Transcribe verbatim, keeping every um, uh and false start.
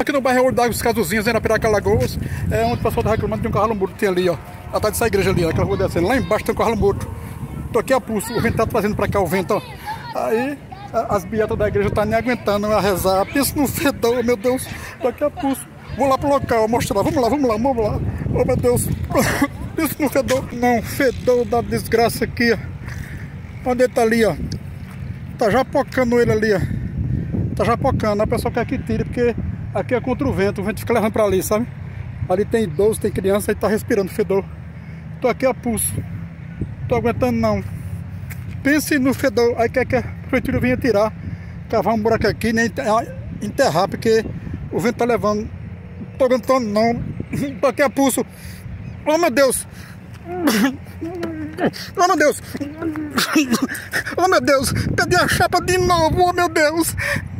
Aqui no bairro das Casuzinhas, na Piraca Lagoas, é onde o pessoal tá reclamando de um carro morto. Tem ali, ó, atrás dessa igreja ali, ó, aquela rua descendo. Lá embaixo tem um carro morto. Tô aqui a pulso, o vento tá trazendo pra cá o vento, ó. Aí as beatas da igreja tá nem aguentando a rezar. Pensa no fedor, meu Deus. Tô aqui a pulso. Vou lá pro local mostrar. Vamos lá, vamos lá, vamos lá. Oh, meu Deus. Pensa no fedor. Não, fedor da desgraça aqui, ó. Onde ele tá ali, ó. Tá já pocando ele ali, ó. Tá já pocando. A pessoa quer que tire, porque aqui é contra o vento. O vento fica levando pra ali, sabe? Ali tem idoso, tem criança e tá respirando fedor. Tô aqui a pulso. Tô aguentando não. Pense no fedor. Aí quer que a prefeitura venha tirar, cavar um buraco aqui, nem enterrar, porque o vento tá levando. Tô aguentando não. Tô aqui a pulso. Oh, meu Deus. Oh, meu Deus. Oh, meu Deus. Cadê a chapa de novo? Oh, meu Deus.